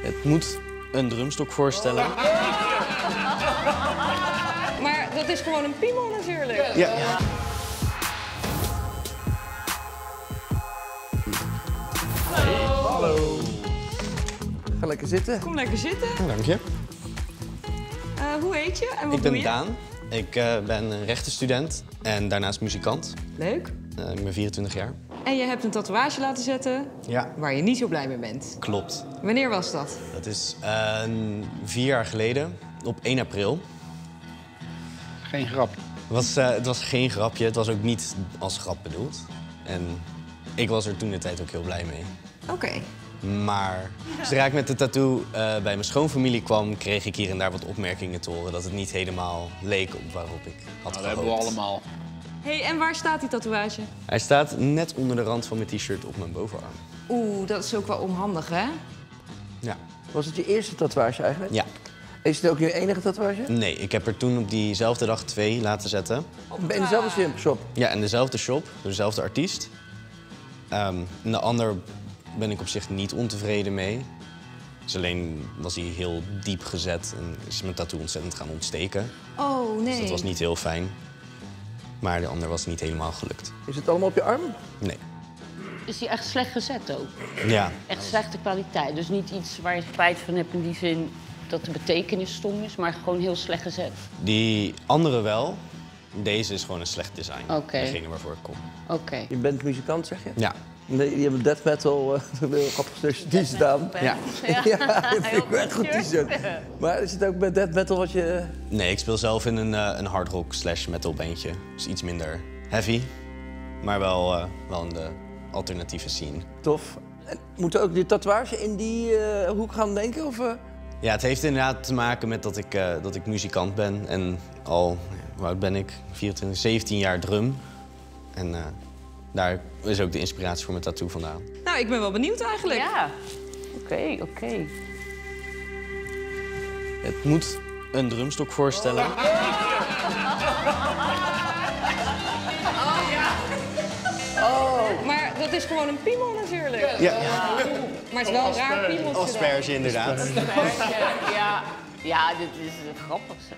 Het moet een drumstok voorstellen. Maar dat is gewoon een piemel natuurlijk. Ja. Hallo. Ga lekker zitten. Kom lekker zitten. Dank je. Hoe heet je en wat Ik doe ben je? Daan. Ik ben een rechtenstudent en daarnaast muzikant. Leuk. Ik ben 24 jaar. En je hebt een tatoeage laten zetten Ja. waar je niet zo blij mee bent. Klopt. Wanneer was dat? Dat is 4 jaar geleden, op 1 april. Geen grap. Het was geen grapje, het was ook niet als grap bedoeld. En ik was er toen de tijd ook heel blij mee. Oké. Maar zodra ik met de tattoo bij mijn schoonfamilie kwam, kreeg ik hier en daar wat opmerkingen te horen dat het niet helemaal leek op waarop ik had Dat gehoopt. hebben we allemaal. Hey, en waar staat die tatoeage? Hij staat net onder de rand van mijn t-shirt op mijn bovenarm. Oeh, dat is ook wel onhandig, hè? Ja. Was het je eerste tatoeage eigenlijk? Ja. Is het ook je enige tatoeage? Nee, ik heb er toen op diezelfde dag 2 laten zetten. In dezelfde shop? Ja, in dezelfde shop, door dezelfde artiest. En de ander ben ik op zich niet ontevreden mee. Dus alleen was hij heel diep gezet en is mijn tattoo ontzettend gaan ontsteken. Oh, nee. Dus dat was niet heel fijn. Maar de ander was niet helemaal gelukt. Is het allemaal op je arm? Nee. Is die echt slecht gezet ook? Ja. Echt slechte kwaliteit. Dus niet iets waar je spijt van hebt in die zin dat de betekenis stom is, maar gewoon heel slecht gezet. Die andere wel. Deze is gewoon een slecht design. Oké. Degene waarvoor ik kom. Oké. Je bent muzikant, zeg je? Ja. Nee, je hebt death metal, een heel grappig t-shirt staan. Ja. Ja, dat vind ik wel echt goed t-shirt. Maar is het ook met death metal wat je... Nee, ik speel zelf in een hardrock / metal bandje. Dus iets minder heavy. Maar wel in de alternatieve scene. Tof. En moet ook die tatoeage in die hoek gaan denken? Of, Ja, het heeft inderdaad te maken met dat ik muzikant ben. En al, hoe oud ben ik? 24, 17 jaar drum. En daar is ook de inspiratie voor mijn tattoo vandaan. Nou, ik ben wel benieuwd eigenlijk. Ja. Oké. Het moet een drumstok voorstellen. Maar dat is gewoon een piemel natuurlijk. Ja. Maar het is wel een raar piemeltje. Asperge inderdaad. Ja, dit is het grappigste.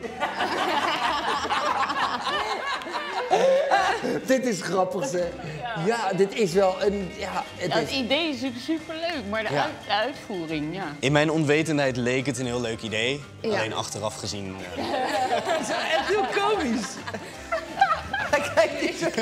Dit is grappig, hè? Ja, dit is wel een... Ja, Het idee is natuurlijk superleuk, maar de uitvoering, ja. In mijn onwetendheid leek het een heel leuk idee. Alleen achteraf gezien... Het is echt heel komisch. Kijk, niet zo.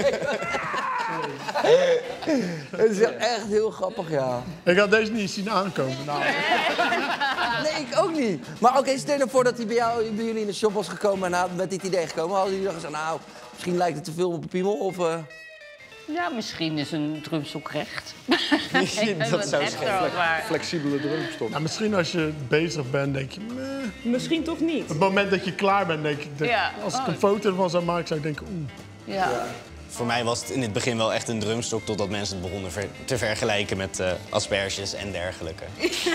Het is echt heel grappig, ja. Ik had deze niet zien aankomen. Nou. Nee, ik ook niet. Maar oké, stel je voor dat hij bij jullie in de shop was gekomen en had met dit idee gekomen. Hadden jullie dan gezegd, nou, misschien lijkt het te veel op een piemel of... Ja, misschien is een drumstok recht. Dat zou schelen. Flexibele drumstok. Nou, misschien als je bezig bent, denk je... meh. Misschien toch niet. Op het moment dat je klaar bent, denk ik... Ja. Als ik een foto ervan zou maken, zou ik denken... Oeh. Ja. Voor mij was het in het begin wel echt een drumstok... totdat mensen het begonnen te vergelijken met asperges en dergelijke.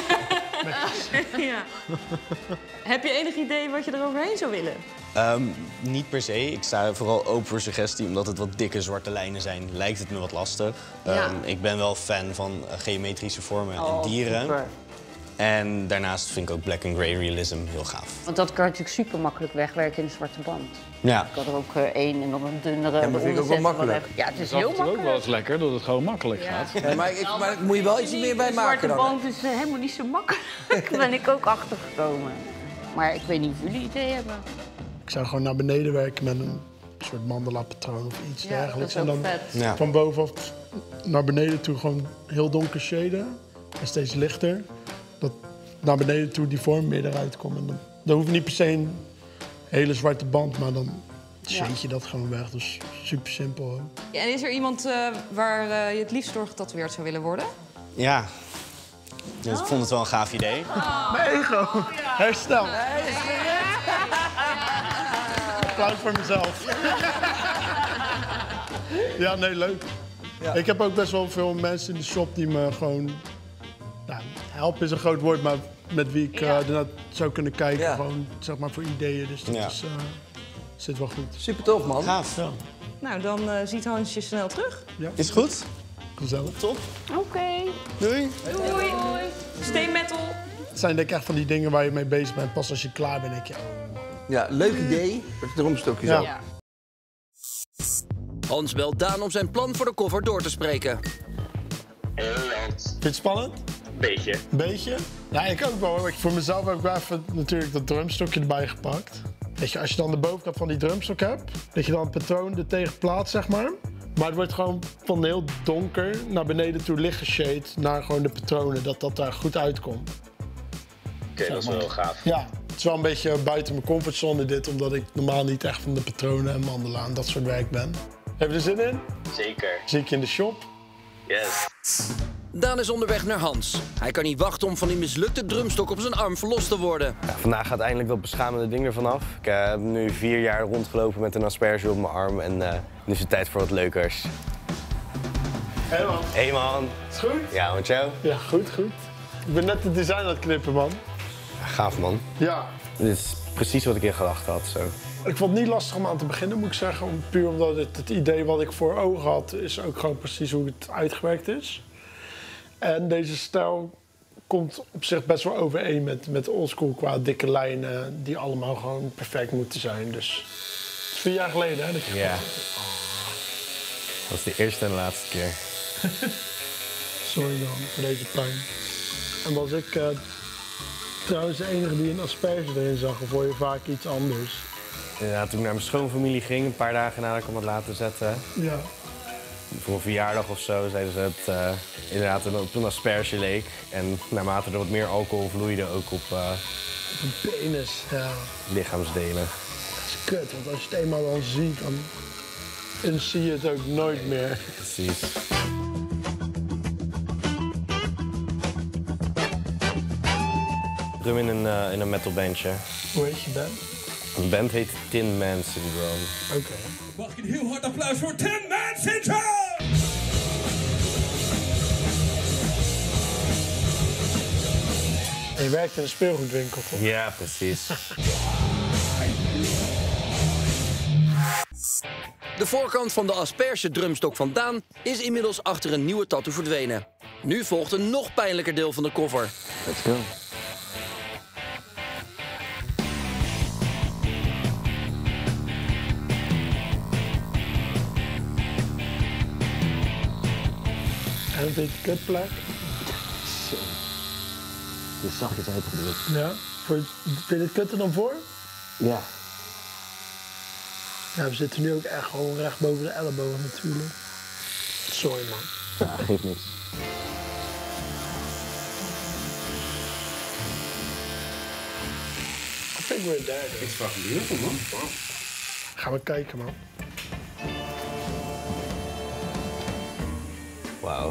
Ja. Heb je enig idee wat je er overheen zou willen? Niet per se. Ik sta vooral open voor suggestie. Omdat het wat dikke zwarte lijnen zijn, lijkt het me wat lastig. Ja. Ik ben wel fan van geometrische vormen en dieren. Super. En daarnaast vind ik ook black and grey realism heel gaaf. Want dat kan natuurlijk super makkelijk wegwerken in een zwarte band. Ja. Ik had er ook één en dan een dunnere. Ja, maar vind ik ook wel makkelijk. Ja, het is Dat heel is ook wel makkelijk. eens lekker, dat het gewoon makkelijk gaat. Ja, maar moet je wel iets meer bij maken dan. De zwarte band is helemaal niet zo makkelijk. Daar ben ik ook achtergekomen. Maar ik weet niet of jullie idee hebben. Ik zou gewoon naar beneden werken met een soort mandala-patroon of iets Ja, dergelijks. dat is ook en dan vet. Ja. van bovenaf naar beneden toe gewoon heel donker shaden. En steeds lichter. Dat naar beneden toe die vorm meer eruit komt. En dan hoeft niet per se een hele zwarte band, maar dan shade je dat gewoon weg. Dus super simpel ook. Ja, en is er iemand waar je het liefst door getatoeëerd zou willen worden? Ja. Dus ik vond het wel een gaaf idee. Mijn ego. Herstel. Applaus voor mezelf. Ja, nee, leuk. Ja. Ik heb ook best wel veel mensen in de shop die me gewoon... Nou, helpen is een groot woord, maar met wie ik ernaar zou kunnen kijken. Ja. Gewoon, zeg maar, voor ideeën. Dus dat Ja. zit wel goed. Super tof, man. Gaaf. Ja, Nou, dan ziet Hans je snel terug. Is het goed? gezellig. Top. Oké. Doei. Doei. Stay metal. Het zijn denk ik echt van die dingen waar je mee bezig bent. Pas als je klaar bent, denk je... Oh. Ja, leuk idee. Het drumstokje zo. Ja. Hans belt Daan om zijn plan voor de cover door te spreken. Vind je het spannend? Beetje. Beetje? Ja, ik ook wel. Hoor. Voor mezelf heb ik wel even natuurlijk dat drumstokje erbij gepakt. Weet je, als je dan de bovenkant van die drumstok hebt, dat je dan het patroon er tegen plaatst, zeg maar. Maar het wordt gewoon van heel donker naar beneden toe licht geshade naar gewoon de patronen, dat dat daar goed uitkomt. Oké, dat is wel heel gaaf. Ja, het is wel een beetje buiten mijn comfortzone dit, omdat ik normaal niet echt van de patronen en mandelen aan dat soort werk ben. Heb je er zin in? Zeker. Zie ik je in de shop? Yes. Daan is onderweg naar Hans. Hij kan niet wachten om van die mislukte drumstok op zijn arm verlost te worden. Ja, vandaag gaat eindelijk dat beschamende ding ervan af. Ik heb nu 4 jaar rondgelopen met een asperge op mijn arm en nu is het tijd voor wat leukers. Hey man. Hey man. Is het goed? Ja, met jou? Ja, goed, goed. Ik ben net het design aan het knippen, man. Ja, gaaf man. Ja. Dit is precies wat ik in gedachten had. Zo. Ik vond het niet lastig om aan te beginnen, moet ik zeggen. Puur omdat het idee wat ik voor ogen had, is ook gewoon precies hoe het uitgewerkt is. En deze stijl komt op zich best wel overeen met oldschool qua dikke lijnen, die allemaal gewoon perfect moeten zijn. Dus het is 4 jaar geleden, hè? Dat je Ja. Dat is de eerste en de laatste keer. Sorry dan voor deze pijn. En was ik trouwens de enige die een asperge erin zag, of hoor je vaak iets anders? Ja, toen ik naar mijn schoonfamilie ging, een paar dagen nadat ik hem had laten zetten, Ja. voor een verjaardag of zo, zeiden ze het inderdaad op een asperge leek. En naarmate er wat meer alcohol vloeide, ook op Een penis, ja. lichaamsdelen. Dat is kut, want als je het eenmaal dan ziet, dan zie je het ook nooit meer. Precies. Drum in een metalbandje. Hoe heet je band? De band heet Tin Man Syndrome. Oké. Mag ik een heel hard applaus voor Tin Man Syndrome! En je werkt in een speelgoedwinkel, toch? Ja, precies. De voorkant van de asperge drumstok van Daan is inmiddels achter een nieuwe tattoo verdwenen. Nu volgt een nog pijnlijker deel van de cover. Let's go. En een beetje kutplek. Dit is zachtjes uitgedrukt. Ja. Vind je dit kutter dan voor? Ja. Ja, we zitten nu ook echt gewoon recht boven de elleboog natuurlijk. Sorry man. Ja, geeft niks. Ik vind weer een derde. Ik vraag me heel veel, man. Gaan we kijken, man. Wauw.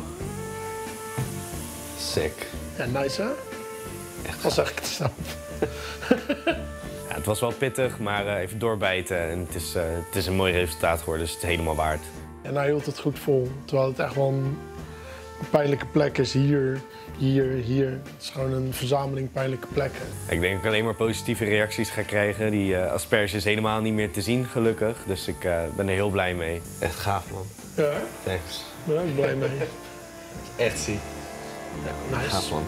Sick. Ja, nice hè? Echt Al zeg ik het zelf. Ja, het was wel pittig, maar even doorbijten. En het is een mooi resultaat geworden, dus het is helemaal waard. En hij hield het goed vol. Terwijl het echt wel een pijnlijke plek is. Hier, hier, hier. Het is gewoon een verzameling pijnlijke plekken. Ik denk dat ik alleen maar positieve reacties ga krijgen. Die asperge is helemaal niet meer te zien, gelukkig. Dus ik ben er heel blij mee. Echt gaaf, man. Ja, hè? Thanks. Ik ben ook blij mee. Echt ziek. Ja, nice. Gaaf, man.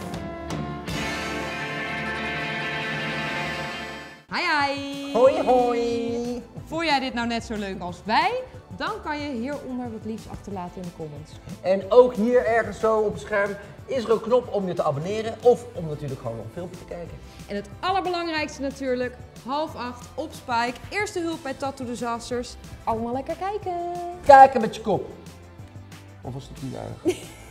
Hi, hi. Hoi, hoi. Vond jij dit nou net zo leuk als wij? Dan kan je hieronder wat liefs achterlaten in de comments. En ook hier ergens zo op het scherm is er een knop om je te abonneren of om natuurlijk gewoon nog een filmpje te kijken. En het allerbelangrijkste natuurlijk, 7:30 op Spike. Eerste hulp bij Tattoo Disasters. Allemaal lekker kijken. Kijken met je kop. Of was het niet aardig?